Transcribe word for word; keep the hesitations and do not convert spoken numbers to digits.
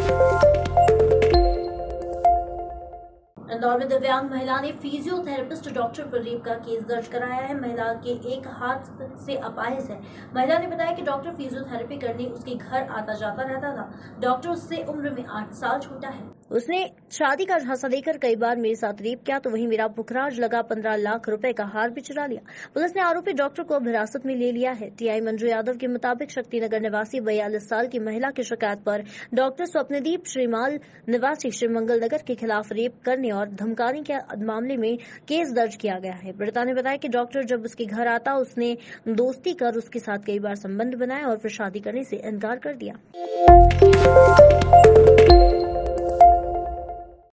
इंदौर में दिव्यांग महिला ने फिजियोथेरेपिस्ट डॉक्टर पर रेप का केस दर्ज कराया है। महिला के एक हाथ से अपाहिज है। महिला ने बताया कि डॉक्टर फिजियोथेरेपी करने उसके घर आता जाता रहता था। डॉक्टर उससे उम्र में आठ साल छोटा है। उसने शादी का झांसा देकर कई बार मेरे साथ रेप किया, तो वहीं मेरा पुखराज लगा पंद्रह लाख रुपए का हार भी चुरा लिया। पुलिस ने आरोपी डॉक्टर को अब हिरासत में ले लिया है। टीआई मंजू यादव के मुताबिक शक्तिनगर निवासी बयालीस साल की महिला की शिकायत पर डॉक्टर स्वप्नदीप श्रीमाल निवासी श्रीमंगल नगर के खिलाफ रेप करने और धमकाने के मामले में केस दर्ज किया गया है। पीड़िता ने बताया कि डॉक्टर जब उसके घर आता उसने दोस्ती कर उसके साथ कई बार संबंध बनाया और फिर शादी करने से इनकार कर दिया।